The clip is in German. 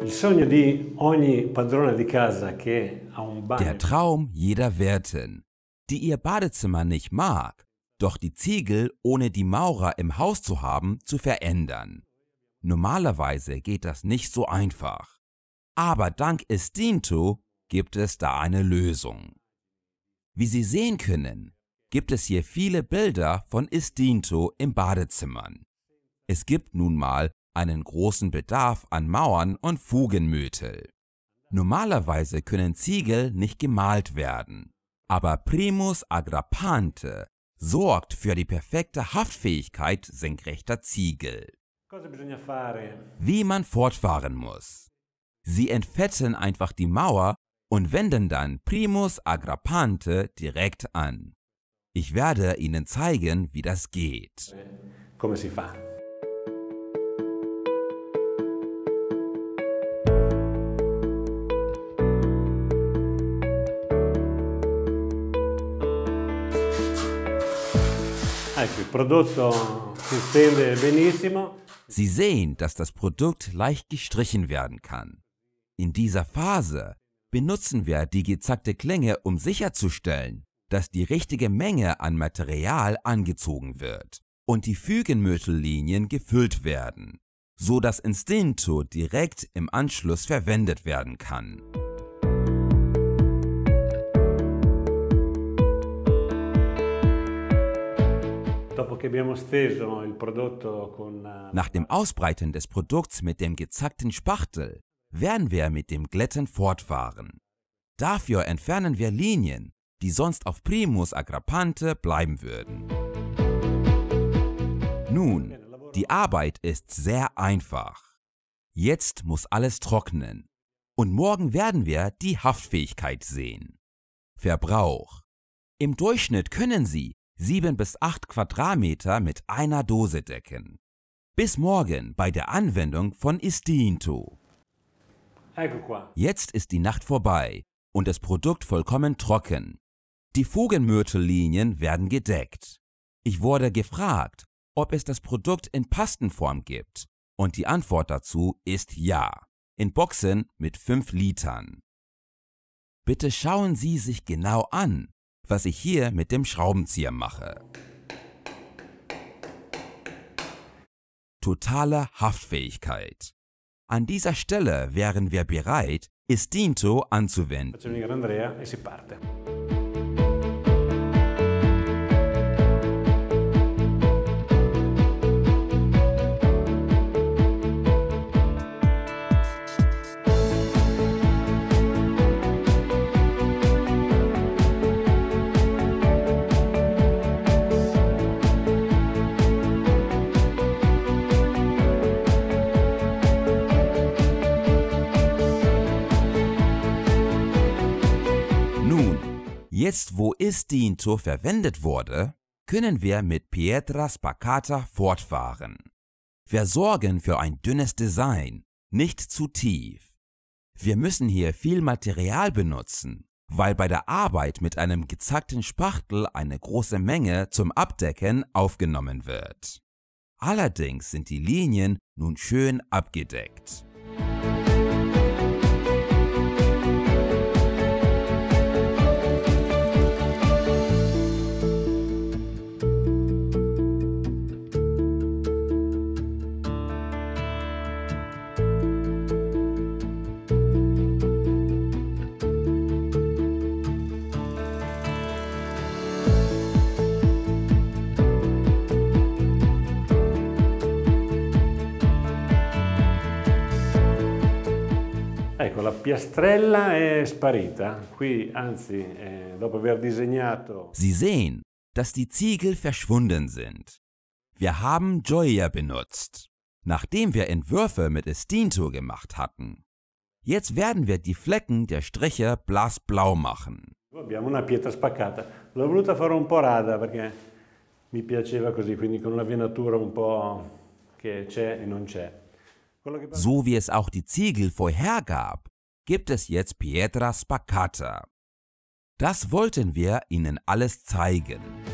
Der Traum jeder Wirtin, die ihr Badezimmer nicht mag, doch die Ziegel ohne die Maurer im Haus zu haben, zu verändern. Normalerweise geht das nicht so einfach. Aber dank Estinto gibt es da eine Lösung. Wie Sie sehen können, gibt es hier viele Bilder von Estinto im Badezimmern. Es gibt nun mal einen großen Bedarf an Mauern und Fugenmörtel. Normalerweise können Ziegel nicht gemalt werden, aber Primus Aggrappante sorgt für die perfekte Haftfähigkeit senkrechter Ziegel. Wie man fortfahren muss. Sie entfetten einfach die Mauer und wenden dann Primus Aggrappante direkt an. Ich werde Ihnen zeigen, wie das geht. Come si fa? Ecco, il prodotto si stende benissimo. Sie sehen, dass das Produkt leicht gestrichen werden kann. In dieser Phase benutzen wir die gezackte Klinge, um sicherzustellen, dass die richtige Menge an Material angezogen wird und die Fugenmörtellinien gefüllt werden, so dass Estinto direkt im Anschluss verwendet werden kann. Nach dem Ausbreiten des Produkts mit dem gezackten Spachtel werden wir mit dem Glätten fortfahren. Dafür entfernen wir Linien, die sonst auf Primus Aggrappante bleiben würden. Nun, die Arbeit ist sehr einfach. Jetzt muss alles trocknen und morgen werden wir die Haftfähigkeit sehen. Verbrauch. Im Durchschnitt können Sie 7 bis 8 Quadratmeter mit einer Dose decken. Bis morgen bei der Anwendung von Estinto. Jetzt ist die Nacht vorbei und das Produkt vollkommen trocken. Die Fugenmörtellinien werden gedeckt. Ich wurde gefragt, ob es das Produkt in Pastenform gibt, und die Antwort dazu ist ja, in Boxen mit 5 Litern. Bitte schauen Sie sich genau an, was ich hier mit dem Schraubenzieher mache. Totale Haftfähigkeit. An dieser Stelle wären wir bereit, Estinto anzuwenden. Jetzt, wo Estinto verwendet wurde, können wir mit Pietra Spaccata fortfahren. Wir sorgen für ein dünnes Design, nicht zu tief. Wir müssen hier viel Material benutzen, weil bei der Arbeit mit einem gezackten Spachtel eine große Menge zum Abdecken aufgenommen wird. Allerdings sind die Linien nun schön abgedeckt. Ecco, la piastrella è sparita. Qui, anzi, dopo aver disegnato. Sie sehen, dass die Ziegel verschwunden sind. Wir haben Gioia benutzt, nachdem wir Entwürfe mit Estinto gemacht hatten. Jetzt werden wir die Flecken der Striche blassblau machen. Abbiamo una pietra spaccata. L'ho voluta fare un po' rada perché mi piaceva così, quindi con una venatura un po' che c'è e non c'è. So wie es auch die Ziegel vorher gab, gibt es jetzt Pietra Spaccata. Das wollten wir Ihnen alles zeigen.